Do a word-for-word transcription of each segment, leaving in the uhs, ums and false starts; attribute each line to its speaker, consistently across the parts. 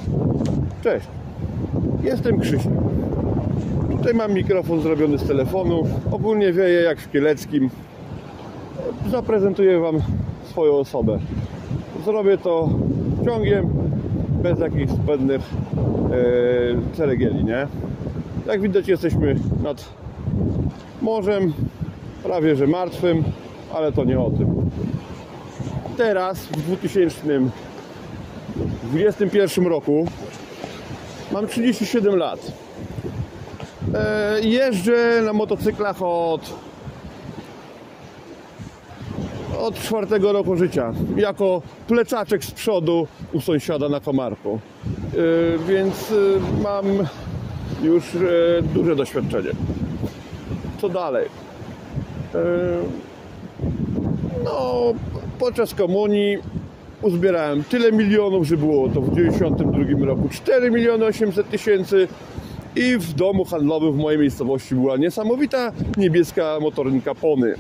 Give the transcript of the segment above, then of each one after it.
Speaker 1: Cześć, jestem Krzysiek. Tutaj mam mikrofon zrobiony z telefonu. Ogólnie wieje jak w Kieleckim. Zaprezentuję Wam swoją osobę. Zrobię to ciągiem, bez jakichś zbędnych e, ceregieli, nie? Jak widać, jesteśmy nad morzem, prawie że martwym, ale to nie o tym. Teraz w dwa tysiące dwudziestym pierwszym roku mam trzydzieści siedem lat. E, jeżdżę na motocyklach od od czwartego roku życia, jako plecaczek z przodu u sąsiada na komarku. E, więc e, mam już e, duże doświadczenie. Co dalej? E, no, podczas komunii uzbierałem tyle milionów, że było to w dziewięćdziesiątym drugim roku cztery miliony osiemset tysięcy i w domu handlowym w mojej miejscowości była niesamowita niebieska motorynka Pony.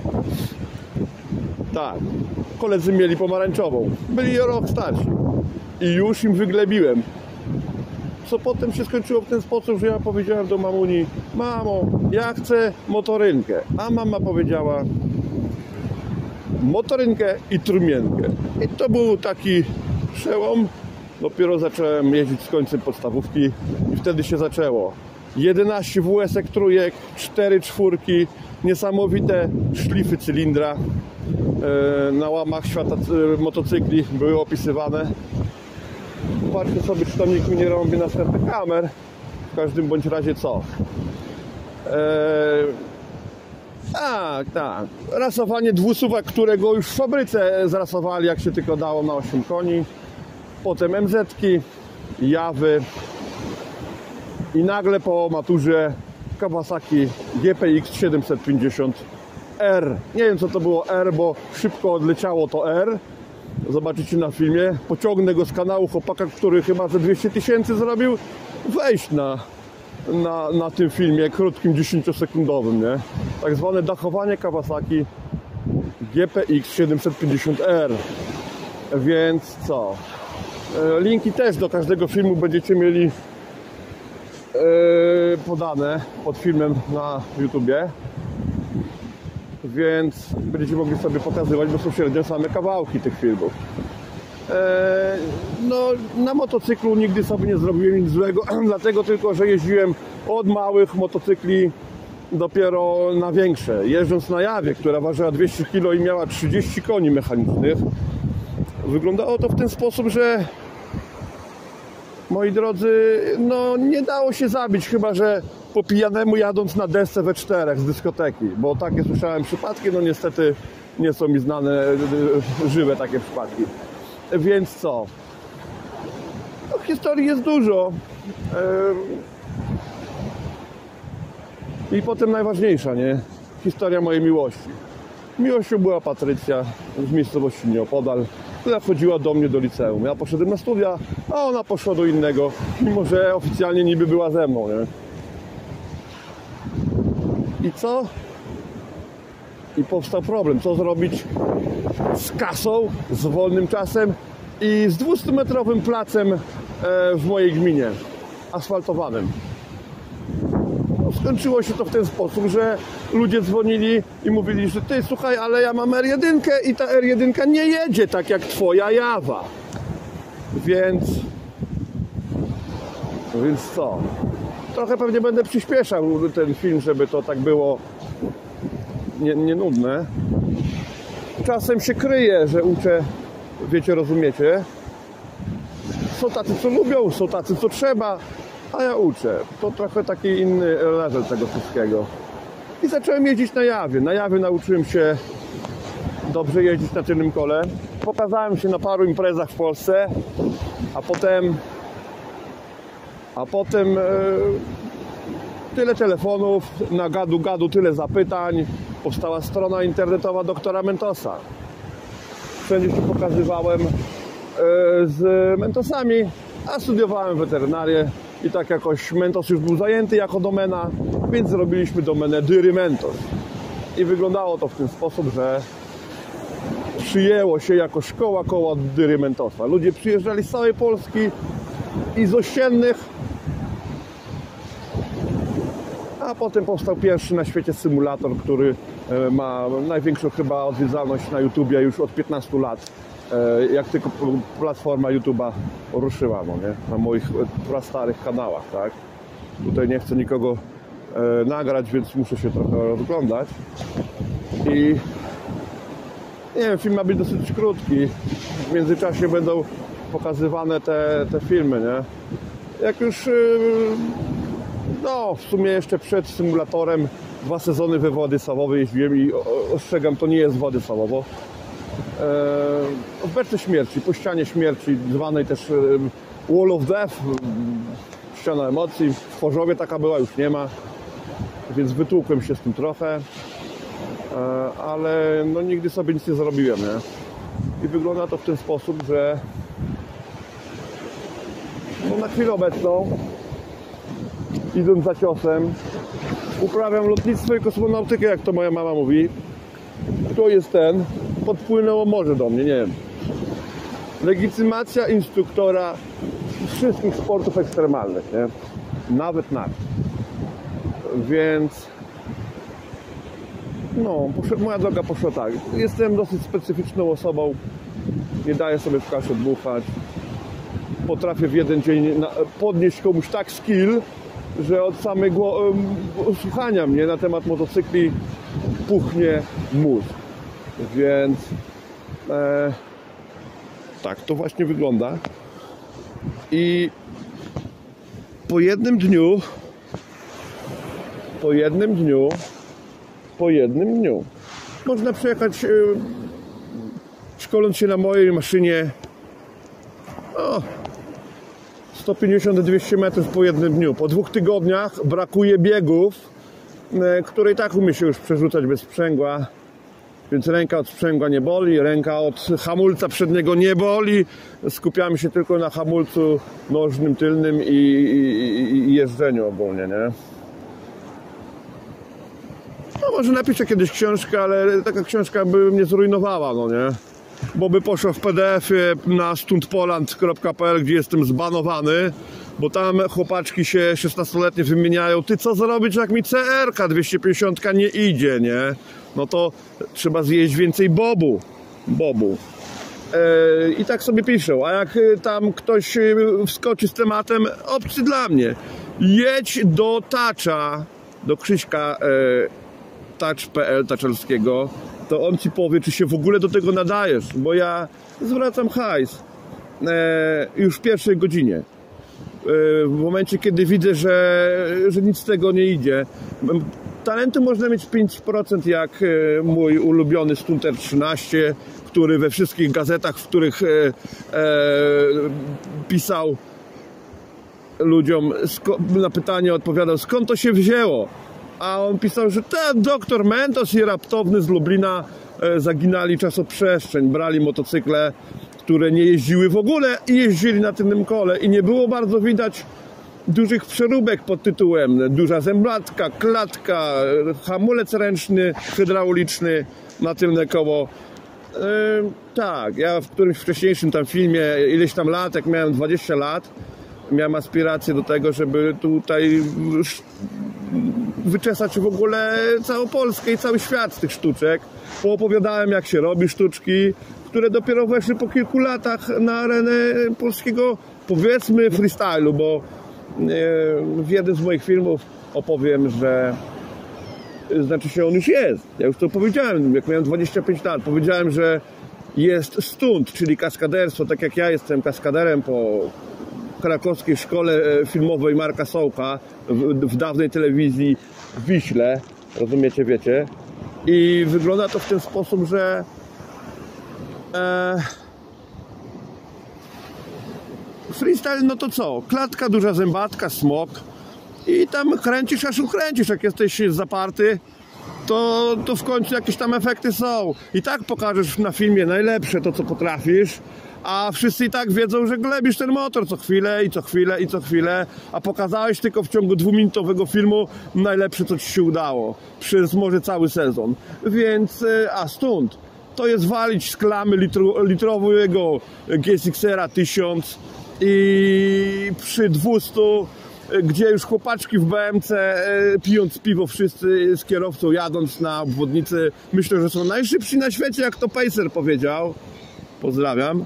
Speaker 1: Tak, koledzy mieli pomarańczową, byli o rok starsi i już im wyglebiłem. Co potem się skończyło w ten sposób, że ja powiedziałem do mamuni: mamo, ja chcę motorynkę. A mama powiedziała: motorynkę i trumienkę. I to był taki przełom. Dopiero zacząłem jeździć z końcem podstawówki i wtedy się zaczęło. jedenaście W S-ek trójek, cztery czwórki, niesamowite szlify cylindra na łamach świata motocykli były opisywane. Patrzę sobie, czy tam nikt mi nie robi następnych kamer. W każdym bądź razie co? Eee... Tak, tak. Rasowanie dwusuwa, którego już w fabryce zrasowali, jak się tylko dało, na osiem koni. Potem M Z-ki, Jawy. I nagle po maturze Kawasaki G P X siedemset pięćdziesiąt R. Nie wiem, co to było R, bo szybko odleciało to R. Zobaczycie na filmie. Pociągnę go z kanału chłopaka, który chyba ze dwieście tysięcy zrobił. Wejść na, na, na tym filmie krótkim, dziesięciosekundowym, nie? Tak zwane dachowanie Kawasaki G P X siedemset pięćdziesiąt R. Więc co? Linki też do każdego filmu będziecie mieli yy, podane pod filmem na YouTubie. Więc będziecie mogli sobie pokazywać bezpośrednio same kawałki tych filmów. Eee, no, na motocyklu nigdy sobie nie zrobiłem nic złego, dlatego tylko, że jeździłem od małych motocykli dopiero na większe. Jeżdżąc na Jawie, która ważyła dwieście kilo i miała trzydzieści koni mechanicznych, wyglądało to w ten sposób, że moi drodzy, no nie dało się zabić, chyba że po pijanemu jadąc na desce we czterech z dyskoteki, bo takie słyszałem przypadki, no niestety nie są mi znane żywe takie przypadki. Więc co? No, historii jest dużo. I potem najważniejsza, nie? Historia mojej miłości. Miłością była Patrycja z miejscowości nieopodal, która chodziła do mnie do liceum. Ja poszedłem na studia, a ona poszła do innego, mimo że oficjalnie niby była ze mną, nie? I co? I powstał problem, co zrobić z kasą, z wolnym czasem i z dwustumetrowym placem w mojej gminie, asfaltowanym. No, skończyło się to w ten sposób, że ludzie dzwonili i mówili, że ty, słuchaj, ale ja mam R jeden i ta R jeden nie jedzie tak jak twoja Jawa. Więc... Więc co? Trochę pewnie będę przyspieszał ten film, żeby to tak było nie, nie nudne. Czasem się kryje, że uczę, wiecie, rozumiecie. Są tacy, co lubią, są tacy, co trzeba, a ja uczę. To trochę taki inny level tego wszystkiego. I zacząłem jeździć na Jawie. Na Jawie nauczyłem się dobrze jeździć na tylnym kole. Pokazałem się na paru imprezach w Polsce, a potem a potem e, tyle telefonów, na gadu gadu tyle zapytań. Powstała strona internetowa doktora Mentosa. Wszędzie się pokazywałem e, z Mentosami, a studiowałem weterynarię i tak jakoś Mentos już był zajęty jako domena, więc zrobiliśmy domenę Dyry Mentos. I wyglądało to w ten sposób, że przyjęło się jako szkoła koła Dyry Mentosa. Ludzie przyjeżdżali z całej Polski izościennych, a potem powstał pierwszy na świecie symulator, który ma największą chyba odwiedzalność na YouTubie już od piętnastu lat, jak tylko platforma YouTube'a ruszyła, no nie? Na moich prastarych kanałach, tak? Tutaj nie chcę nikogo e, nagrać, więc muszę się trochę rozglądać. I nie wiem, film ma być dosyć krótki. W międzyczasie będą pokazywane te, te filmy, nie? Jak już, yy, no w sumie jeszcze przed symulatorem dwa sezony we Władysławowie jeździłem i ostrzegam, to nie jest Władysławowo. Yy, w beczce śmierci, po ścianie śmierci, zwanej też yy, Wall of Death, ściana emocji. W Chorzowie taka była, już nie ma, więc wytłukłem się z tym trochę, ale no nigdy sobie nic nie zrobiłem, nie? I wygląda to w ten sposób, że no na chwilę obecną, idąc za ciosem, uprawiam lotnictwo i kosmonautykę, jak to moja mama mówi. Kto jest ten? Podpłynęło morze do mnie, nie wiem. Legitymacja instruktora wszystkich sportów ekstremalnych, nie? Nawet nart. Więc no, moja droga poszła tak. Jestem dosyć specyficzną osobą. Nie daję sobie w kasie dmuchać. Potrafię w jeden dzień podnieść komuś tak skill, że od samego słuchania mnie na temat motocykli puchnie mózg. Więc e, tak to właśnie wygląda. I po jednym dniu, po jednym dniu, po jednym dniu można przejechać, yy, szkoląc się na mojej maszynie, o, sto pięćdziesiąt do dwieście metrów po jednym dniu. Po dwóch tygodniach brakuje biegów, yy, które i tak umie się już przerzucać bez sprzęgła. Więc ręka od sprzęgła nie boli, ręka od hamulca przedniego nie boli. Skupiamy się tylko na hamulcu nożnym, tylnym i, i, i jeżdżeniu ogólnie, nie? No może napiszę kiedyś książkę, ale taka książka by mnie zrujnowała, no nie? Bo by poszła w P D F-ie na stuntpoland kropka p l, gdzie jestem zbanowany, bo tam chłopaczki się szesnastoletnie wymieniają: ty co zrobić, jak mi C R K dwieście pięćdziesiąt nie idzie, nie? No to trzeba zjeść więcej bobu. Bobu. E, I tak sobie piszą. A jak tam ktoś wskoczy z tematem, opcji dla mnie. Jedź do Tacza, do Krzyśka e, touch kropka p l, Taczelskiego, to on ci powie, czy się w ogóle do tego nadajesz. Bo ja zwracam hajs e, już w pierwszej godzinie. E, w momencie, kiedy widzę, że, że nic z tego nie idzie. Talentu można mieć pięć procent, jak mój ulubiony Stunter trzynaście, który we wszystkich gazetach, w których e, e, pisał ludziom, na pytanie odpowiadał, skąd to się wzięło. A on pisał, że ten doktor Mentos i raptowny z Lublina e, zaginali czasoprzestrzeń, brali motocykle, które nie jeździły w ogóle i jeździli na tylnym kole i nie było bardzo widać dużych przeróbek pod tytułem duża zębatka, klatka, hamulec ręczny, hydrauliczny na tylne koło. Yy, tak, ja w którymś wcześniejszym tam filmie, ileś tam lat, jak miałem dwadzieścia lat, miałem aspiracje do tego, żeby tutaj wyczesać w ogóle całą Polskę i cały świat z tych sztuczek. Poopowiadałem, jak się robi sztuczki, które dopiero weszły po kilku latach na arenę polskiego, powiedzmy, freestylu, bo w jednym z moich filmów opowiem, że znaczy się on już jest. Ja już to powiedziałem, jak miałem dwadzieścia pięć lat. Powiedziałem, że jest stunt, czyli kaskaderstwo, tak jak ja jestem kaskaderem po krakowskiej szkole filmowej Marka Sołka w, w dawnej telewizji w Wiśle. Rozumiecie, wiecie? I wygląda to w ten sposób, że e, freestyle, no to co? Klatka, duża zębatka, smok i tam kręcisz, aż ukręcisz. Jak jesteś zaparty, to, to w końcu jakieś tam efekty są. I tak pokażesz na filmie najlepsze to, co potrafisz, a wszyscy i tak wiedzą, że glebisz ten motor co chwilę i co chwilę i co chwilę, a pokazałeś tylko w ciągu dwuminutowego filmu najlepsze, co ci się udało przez może cały sezon. Więc, a stunt to jest walić z klamy litru, litrowego G S X R tysiąc i przy dwustu, gdzie już chłopaczki w B M C pijąc piwo wszyscy z kierowcą jadąc na obwodnicy, myślę, że są najszybsi na świecie, jak to Pacer powiedział. Pozdrawiam.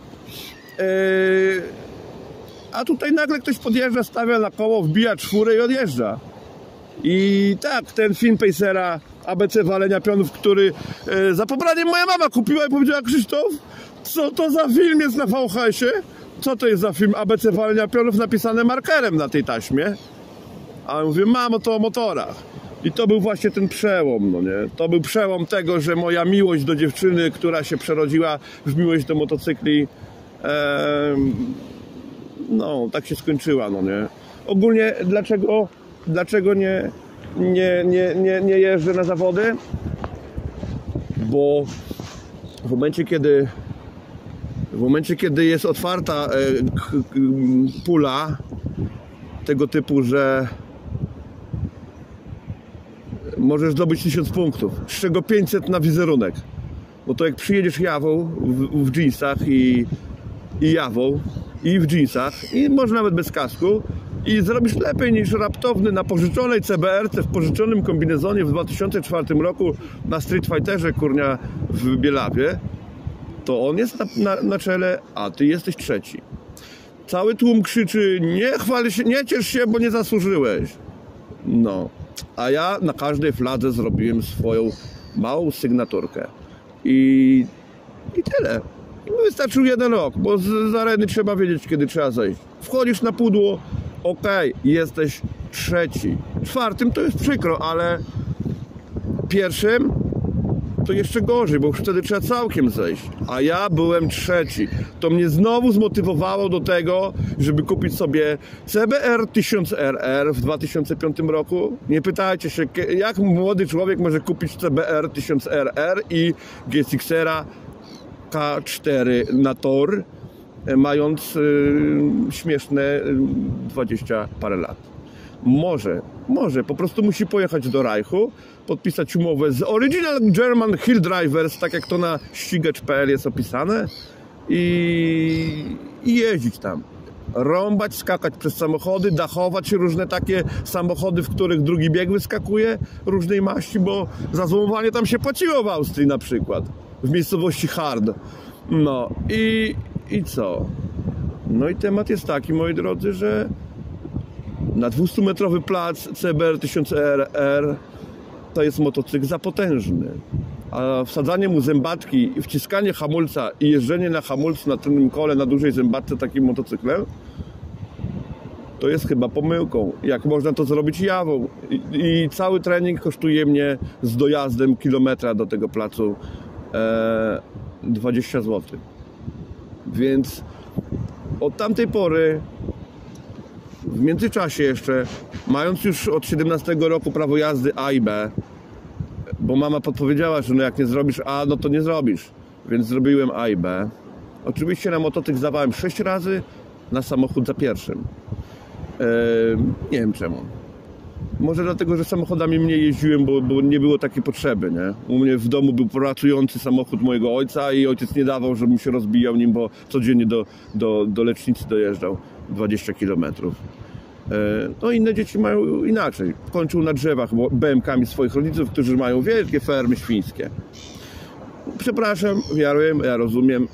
Speaker 1: A tutaj nagle ktoś podjeżdża, stawia na koło, wbija czwórę i odjeżdża. I tak, ten film Pacera A B C walenia pionów, który za pobraniem moja mama kupiła i powiedziała: Krzysztof, co to za film jest na V H S-ie? Co to jest za film A B C walenia pionów napisane markerem na tej taśmie? A ja mówię: mamo, to o motorach. I to był właśnie ten przełom, no nie? To był przełom tego, że moja miłość do dziewczyny, która się przerodziła w miłość do motocykli, e, no, tak się skończyła, no nie? Ogólnie dlaczego, dlaczego nie, nie, nie, nie, nie jeżdżę na zawody? Bo w momencie, kiedy w momencie, kiedy jest otwarta e, k, k, pula tego typu, że możesz zdobyć tysiąc punktów, z czego pięćset na wizerunek. Bo to jak przyjedziesz jawą w, w dżinsach i, i jawą i w dżinsach i może nawet bez kasku i zrobisz lepiej niż raptowny na pożyczonej C B R C w pożyczonym kombinezonie w dwa tysiące czwartym roku na Street Fighterze, kurnia, w Bielawie, to on jest na, na, na czele, a ty jesteś trzeci. Cały tłum krzyczy: nie chwal się, nie ciesz się, bo nie zasłużyłeś. No, a ja na każdej fladze zrobiłem swoją małą sygnaturkę. I, i tyle. I wystarczył jeden rok, bo z, z areny trzeba wiedzieć, kiedy trzeba zejść. Wchodzisz na pudło, okej, okay, jesteś trzeci. Czwartym to jest przykro, ale pierwszym to jeszcze gorzej, bo już wtedy trzeba całkiem zejść. A ja byłem trzeci. To mnie znowu zmotywowało do tego, żeby kupić sobie C B R tysiąc R R w dwa tysiące piątym roku. Nie pytajcie się, jak młody człowiek może kupić C B R tysiąc R R i G S X-era K cztery na tor, mając yy, śmieszne dwadzieścia parę lat. Może, może, po prostu musi pojechać do Reichu, podpisać umowę z Original German Hill Drivers, tak jak to na ścigacz kropka p l jest opisane, i, i jeździć tam. Rąbać, skakać przez samochody, dachować różne takie samochody, w których drugi bieg wyskakuje, różnej maści, bo za złomowanie tam się płaciło w Austrii na przykład, w miejscowości Hard. No i, i co? No i temat jest taki, moi drodzy, że na dwustumetrowy plac C B R tysiąc R R to jest motocykl za potężny, a wsadzanie mu zębatki, wciskanie hamulca i jeżdżenie na hamulcu na tylnym kole, na dużej zębatce takim motocyklem, to jest chyba pomyłką. Jak można to zrobić jawą? I, i cały trening kosztuje mnie z dojazdem kilometra do tego placu e, dwadzieścia złotych. Więc od tamtej pory, w międzyczasie jeszcze, mając już od siedemnastego roku prawo jazdy A i B, bo mama podpowiedziała, że no jak nie zrobisz A, no to nie zrobisz, więc zrobiłem A i B. Oczywiście na motocykl zdawałem sześć razy, na samochód za pierwszym. Eee, nie wiem czemu. Może dlatego, że samochodami mniej jeździłem, bo, bo nie było takiej potrzeby, nie? U mnie w domu był pracujący samochód mojego ojca i ojciec nie dawał, żebym się rozbijał nim, bo codziennie do, do, do lecznicy dojeżdżał dwadzieścia kilometrów. No inne dzieci mają inaczej. Kończył na drzewach B M kami swoich rodziców, którzy mają wielkie fermy świńskie. Przepraszam, ja wiem, ja rozumiem.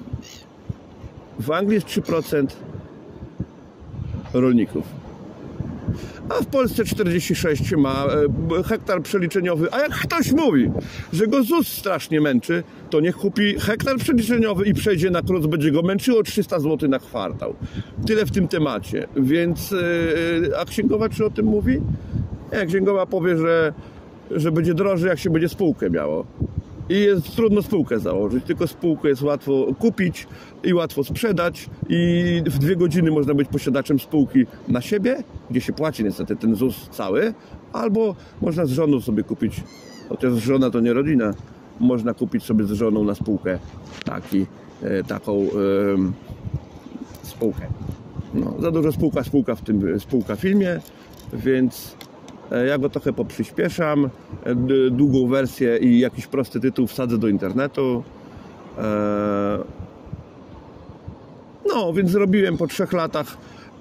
Speaker 1: W Anglii jest trzy procent rolników, a w Polsce czterdzieści sześć ma hektar przeliczeniowy. A jak ktoś mówi, że go ZUS strasznie męczy, to niech kupi hektar przeliczeniowy i przejdzie na krótko, będzie go męczyło trzysta złotych na kwartał. Tyle w tym temacie. Więc, a księgowa czy o tym mówi? Nie, księgowa powie, że, że będzie drożej, jak się będzie spółkę miało. I jest trudno spółkę założyć, tylko spółkę jest łatwo kupić i łatwo sprzedać i w dwie godziny można być posiadaczem spółki na siebie, gdzie się płaci niestety ten ZUS cały, albo można z żoną sobie kupić, chociaż żona to nie rodzina, można kupić sobie z żoną na spółkę taki, taką yy, spółkę. No, za dużo spółka, spółka w tym spółka filmie, więc ja go trochę poprzyspieszam, długą wersję i jakiś prosty tytuł wsadzę do internetu. No, więc zrobiłem po trzech latach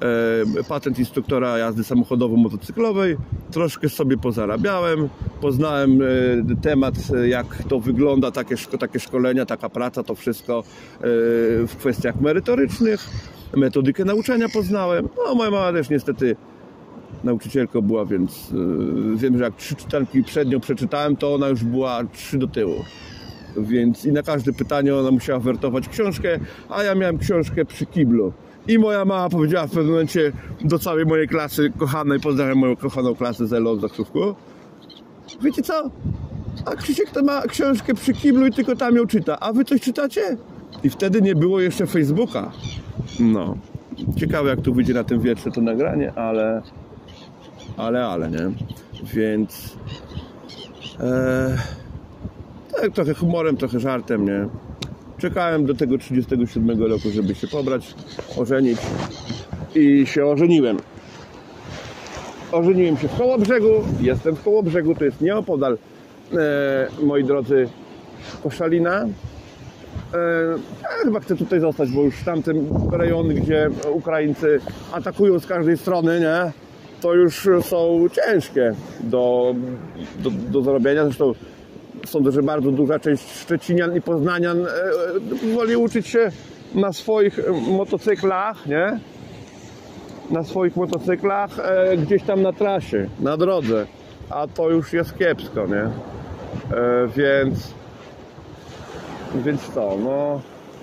Speaker 1: e, patent instruktora jazdy samochodowo-motocyklowej, troszkę sobie pozarabiałem, poznałem e, temat, jak to wygląda, takie, takie szkolenia, taka praca, to wszystko e, w kwestiach merytorycznych, metodykę nauczania poznałem. No, moja mama też niestety nauczycielką była, więc yy, wiem, że jak trzy czytanki przed nią przeczytałem, to ona już była trzy do tyłu. Więc i na każde pytanie ona musiała wertować książkę, a ja miałem książkę przy kiblu. I moja mama powiedziała w pewnym momencie do całej mojej klasy kochanej, pozdrawiam moją kochaną klasę z Elo z Zakrzówku. Wiecie co? A Krzysiek to ma książkę przy kiblu i tylko tam ją czyta. A wy coś czytacie? I wtedy nie było jeszcze Facebooka. No. Ciekawe, jak tu wyjdzie na tym wietrze to nagranie, ale... Ale, ale, nie? Więc... E, tak, trochę humorem, trochę żartem, nie? Czekałem do tego trzydziestego siódmego roku, żeby się pobrać, ożenić i się ożeniłem. Ożeniłem się w Kołobrzegu, jestem w Kołobrzegu, to jest nieopodal, e, moi drodzy, Koszalina. E, ja chyba chcę tutaj zostać, bo już tamten rejon, gdzie Ukraińcy atakują z każdej strony, nie? To już są ciężkie do, do, do zarobienia. Zresztą sądzę, że bardzo duża część Szczecinian i Poznanian e, woli uczyć się na swoich motocyklach, nie? Na swoich motocyklach e, gdzieś tam na trasie, na drodze. A to już jest kiepsko, nie? E, więc... Więc co, no...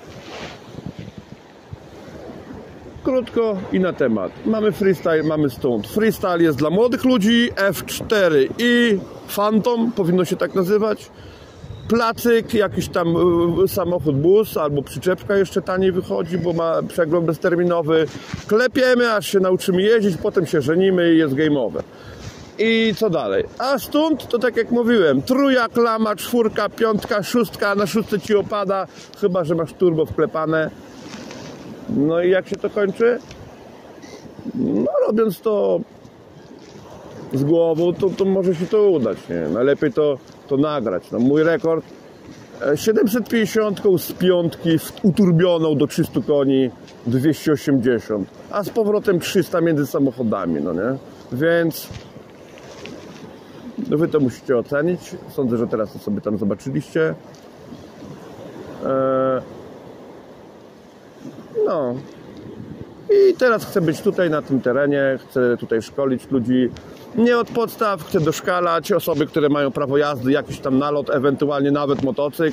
Speaker 1: Krótko i na temat. Mamy freestyle, mamy stunt. Freestyle jest dla młodych ludzi, F cztery i Phantom, powinno się tak nazywać. Placyk, jakiś tam samochód, bus albo przyczepka jeszcze taniej wychodzi, bo ma przegląd bezterminowy. Klepiemy, aż się nauczymy jeździć, potem się żenimy i jest game over. I co dalej? A stunt to tak jak mówiłem, trója, klama, czwórka, piątka, szóstka, na szóstce ci opada, chyba że masz turbo wklepane. No i jak się to kończy? No robiąc to z głową, to, to może się to udać, nie? Najlepiej to, to nagrać. No, mój rekord siedemset pięćdziesiąt z piątki uturbioną do trzystu koni, dwieście osiemdziesiąt, a z powrotem trzysta między samochodami, no nie? Więc no wy to musicie ocenić. Sądzę, że teraz to sobie tam zobaczyliście. Eee... No i teraz chcę być tutaj na tym terenie, chcę tutaj szkolić ludzi nie od podstaw, chcę doszkalać osoby, które mają prawo jazdy, jakiś tam nalot, ewentualnie nawet motocykl.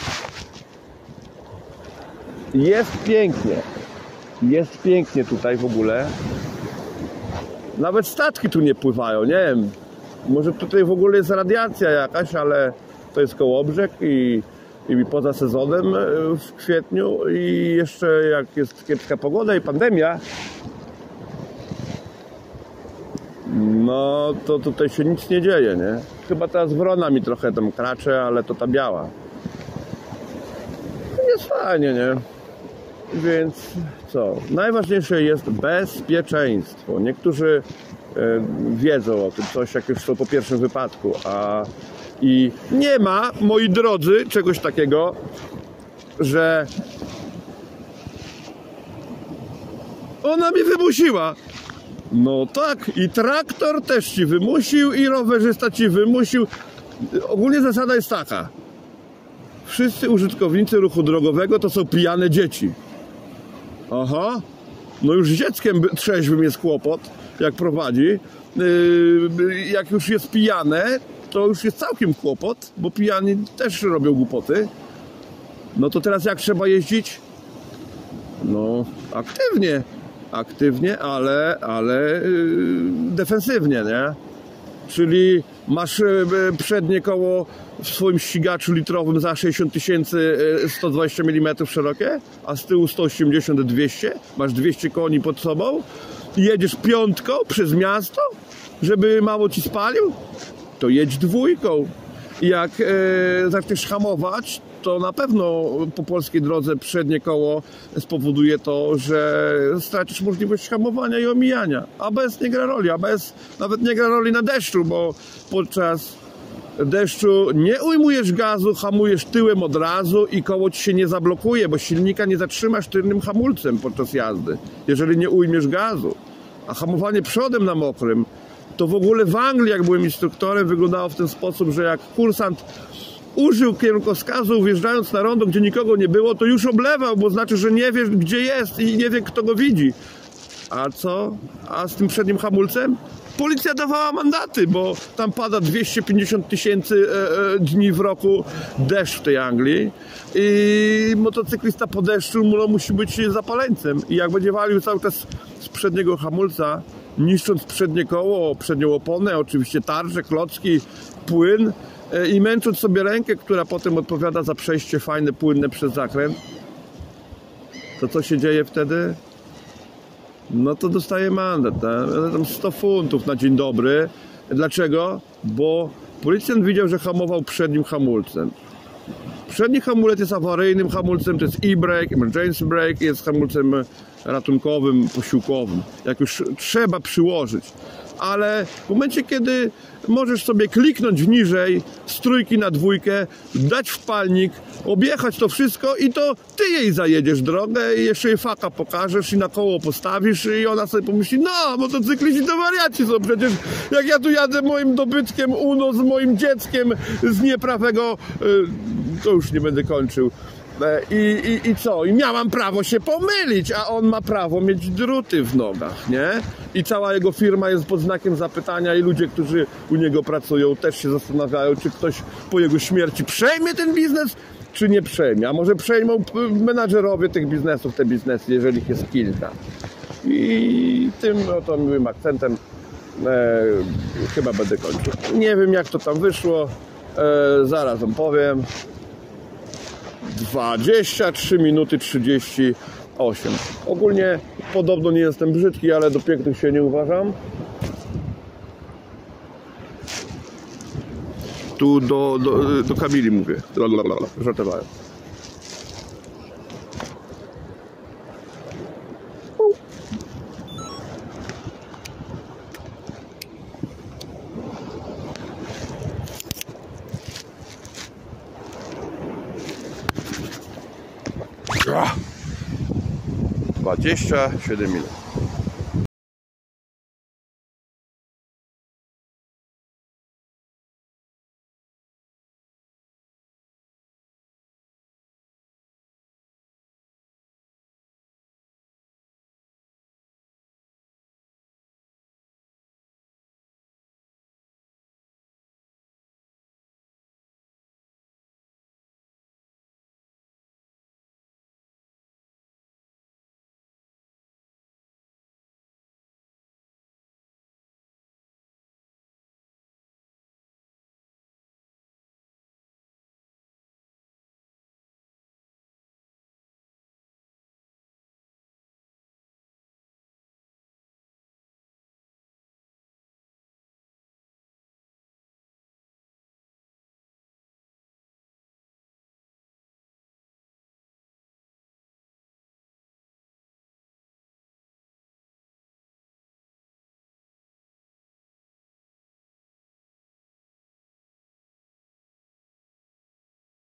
Speaker 1: Jest pięknie, jest pięknie tutaj w ogóle. Nawet statki tu nie pływają, nie wiem, może tutaj w ogóle jest radiacja jakaś, ale to jest Kołobrzeg i i poza sezonem w kwietniu i jeszcze jak jest kiepska pogoda i pandemia, no to tutaj się nic nie dzieje, nie? Chyba teraz wrona mi trochę tam kracze, ale to ta biała. Jest fajnie, nie? Więc co? Najważniejsze jest bezpieczeństwo. Niektórzy wiedzą o tym coś, jak już są po pierwszym wypadku, a i nie ma, moi drodzy, czegoś takiego, że ona mnie wymusiła. No tak, i traktor też ci wymusił, i rowerzysta ci wymusił. Ogólnie zasada jest taka. Wszyscy użytkownicy ruchu drogowego to są pijane dzieci. Aha, no już z dzieckiem trzeźwym jest kłopot, jak prowadzi. Jak już jest pijane, to już jest całkiem kłopot, bo pijani też robią głupoty. No to teraz jak trzeba jeździć? No aktywnie, aktywnie, ale, ale defensywnie, nie? Czyli masz przednie koło w swoim ścigaczu litrowym za sześćdziesiąt tysięcy sto dwadzieścia milimetrów szerokie, a z tyłu sto osiemdziesiąt dwieście, masz dwieście koni pod sobą i jedziesz piątką przez miasto, żeby mało ci spalił, to jedź dwójką. I jak e, zaczniesz hamować, to na pewno po polskiej drodze przednie koło spowoduje to, że stracisz możliwość hamowania i omijania. A B S nie gra roli, A B S nawet nie gra roli na deszczu, bo podczas deszczu nie ujmujesz gazu, hamujesz tyłem od razu i koło ci się nie zablokuje, bo silnika nie zatrzymasz tylnym hamulcem podczas jazdy, jeżeli nie ujmiesz gazu. A hamowanie przodem na mokrym, to w ogóle w Anglii, jak byłem instruktorem, wyglądało w ten sposób, że jak kursant użył kierunkowskazu, wjeżdżając na rondo, gdzie nikogo nie było, to już oblewał, bo znaczy, że nie wie, gdzie jest i nie wie, kto go widzi. A co? A z tym przednim hamulcem? Policja dawała mandaty, bo tam pada dwieście pięćdziesiąt tysięcy dni w roku deszcz w tej Anglii i motocyklista po deszczu no, musi być zapaleńcem. I jak będzie walił cały czas z przedniego hamulca, niszcząc przednie koło, przednią oponę, oczywiście tarcze, klocki, płyn i męcząc sobie rękę, która potem odpowiada za przejście fajne, płynne przez zakręt, to co się dzieje wtedy? No to dostaje mandat, tak? Tam sto funtów na dzień dobry. Dlaczego? Bo policjant widział, że hamował przednim hamulcem. Przedni hamulec jest awaryjnym hamulcem, to jest e-brake, emergency brake, jest hamulcem ratunkowym, posiłkowym. Jak już trzeba przyłożyć. Ale w momencie, kiedy możesz sobie kliknąć niżej z trójki na dwójkę, dać wpalnik, objechać to wszystko i to ty jej zajedziesz drogę i jeszcze jej faka pokażesz i na koło postawisz i ona sobie pomyśli, no motocykliści to wariaci są, przecież jak ja tu jadę moim dobytkiem Uno z moim dzieckiem z nieprawego, to już nie będę kończył. I, i, I co? I miałam prawo się pomylić, a on ma prawo mieć druty w nogach, nie? I cała jego firma jest pod znakiem zapytania i ludzie, którzy u niego pracują, też się zastanawiają, czy ktoś po jego śmierci przejmie ten biznes, czy nie przejmie. A może przejmą menadżerowie tych biznesów, te biznesy, jeżeli ich jest kilka. I tym oto miłym akcentem e, chyba będę kończył. Nie wiem, jak to tam wyszło, e, zaraz wam powiem. dwadzieścia trzy minuty trzydzieści osiem. Ogólnie podobno nie jestem brzydki, ale do pięknych się nie uważam. Tu do, do, do Kamili mówię. Żartowałem. dwadzieścia siedem minut.